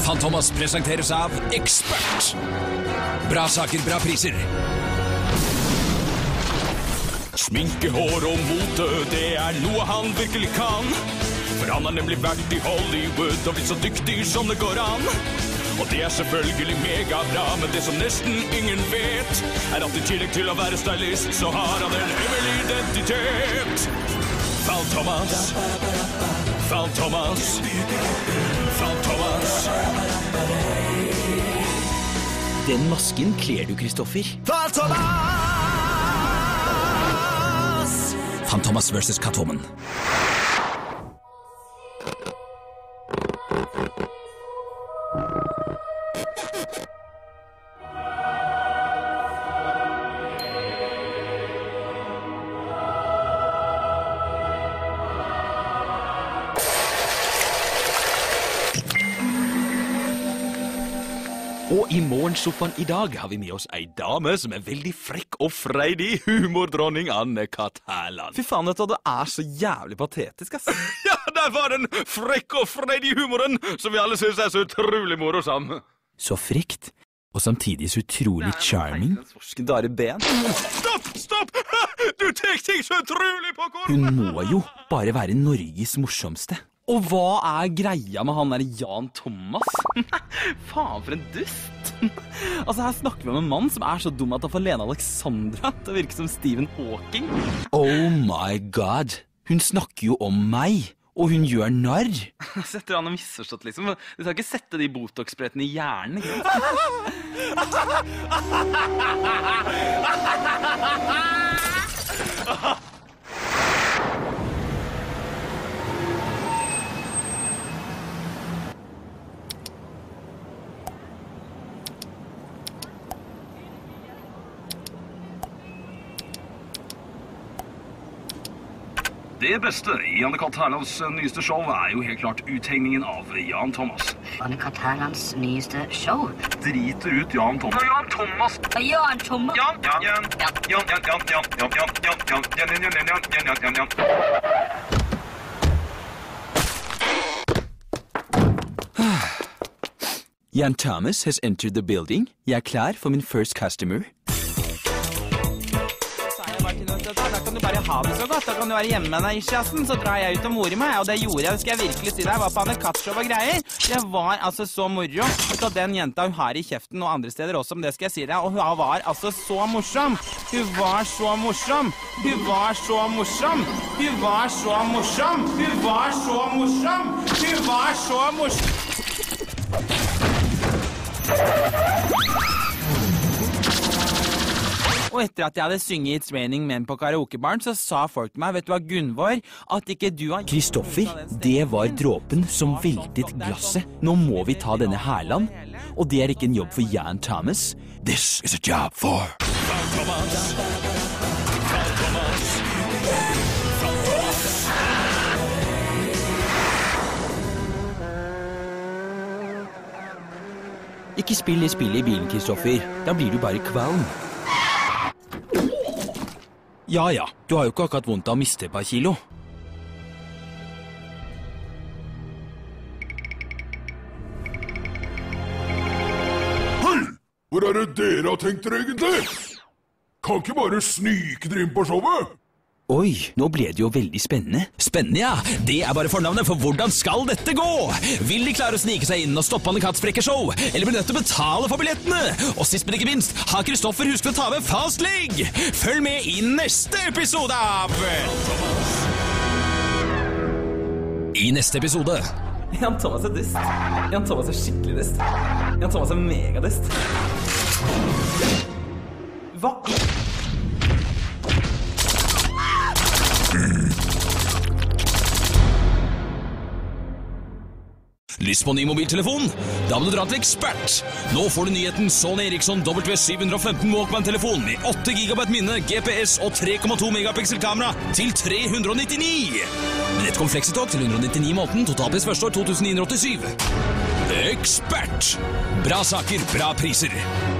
Fantomas presenteres av Ekspert. Bra saker, bra priser. Sminke, hår og mote, det noe han virkelig kan. For han har nemlig vært i Hollywood og blitt så dyktig som det går an. Og det selvfølgelig megabra, men det som nesten ingen vet, at i tillegg til å være stylist, så har han en hemmelig identitet. Fantomas. Fantomas. Fantomas. Den masken kler du, Kristoffer. Fantomas! Fantomas versus Catwoman. Og i morgensofaen i dag har vi med oss ei dame som veldig frekk og freidig, humordronning Anne-Kat. Hærland. Fy faen, vet du, det så jævlig patetisk, ass. Ja, der var den frekk og freidig humoren som vi alle synes så utrolig morosam. Så frekt, og samtidig så utrolig charming. Stopp! Du tek ting så utrolig på kort! Hun må jo bare være Norges morsomste. Og hva greia med han der Jan Thomas? Faen, for en dust. Altså, her snakker vi om en mann som så dum at han får Lene Alexandra til å virke som Stephen Hawking. Oh my god. Hun snakker jo om meg, og hun gjør narr. Setter han misforstått, liksom. Du skal ikke sette de botox-sprettene i hjernen, ikke sant? Det beste i Anne-Kat. Hærlands nyeste show jo helt klart uthengningen av Jan Thomas. Anne-Kat. Hærlands nyeste show? Driter ut Jan Thomas. Jan Thomas! Jan Thomas! Jan Thomas has entered the building. Jeg klar for min first customer. Da kan du bare ha det så godt. Da kan du være hjemme med deg i kjassen, så drar jeg ut og morer meg. Og det gjorde jeg, det skal jeg virkelig si deg. Jeg var på Anne-Kat. Show og greier. Det var altså så moro. Og den jenta hun har i kjeften og andre steder også, om det skal jeg si deg. Og hun var altså så morsom. Hun var så morsom. Hun var så morsom. Hun var så morsom. Hun var så morsom. Hun var så morsom. Og etter at jeg hadde synget It's Raining Men på karaokebaren, så sa folk til meg, vet du hva, Gunvor, at ikke du har... Kristoffer, det var dråpen som veltet glasset. Nå må vi ta denne Hærland. Og det ikke en jobb for Jan Thomas. This is a job for... Fantomas. Fantomas. Fantomas. Ikke spill i bilen, Kristoffer. Da blir du bare kvalm. Ja, du har jo ikke akkurat vondt av å miste et par kilo. Hei! Hvor det dere har tenkt dere egentlig? Kan ikke bare snike dere inn på showet? Oi, nå ble det jo veldig spennende. Spennende, ja. Det bare fornavnet, for hvordan skal dette gå? Vil de klare å snike seg inn og stoppe Anne-Kats frekke show? Eller blir nødt til å betale for billettene? Og sist, men ikke minst, har Kristoffer husket å ta med fast leg? Følg med i neste episode av... I neste episode... Jan Thomas dust. Jan Thomas skikkelig dust. Jan Thomas megadust. Hva? Lyst på ny mobiltelefon? Da må du dra til Ekspert. Nå får du nyheten Sony Ericsson W715 Walkman-telefon med 8 GB minne, GPS og 3,2 megapixel kamera til 399. Med et komfleksitog til 199 måneden, totalpris første år 2987. Ekspert. Bra saker, bra priser.